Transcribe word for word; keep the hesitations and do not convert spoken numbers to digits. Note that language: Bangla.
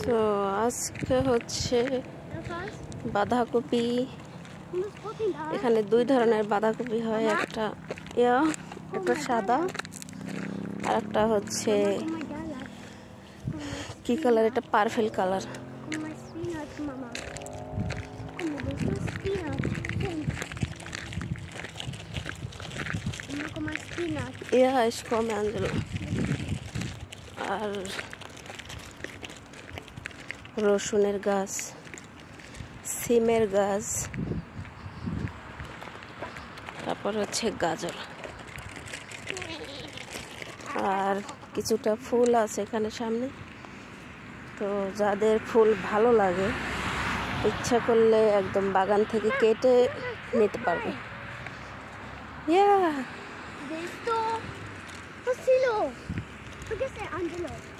তো আজকে হচ্ছে বাঁধাকপি। এখানে দুই ধরনের বাঁধাকপি হয়, একটা ইয়া একটা সাদা আর একটা হচ্ছে কি কালার, এটা purple colour. Ja, ich komme, Angelo. আর রসুনের গাছ, সিমের গাছ, তারপর হচ্ছে গাজর, আর কিছুটা ফুল আছে এখানে সামনে। তো যাদের ফুল ভালো লাগে ইচ্ছা করলে একদম বাগান থেকে কেটে নিতে পারবে। ইয়া Visto? Così lo. Perché sei Angelo?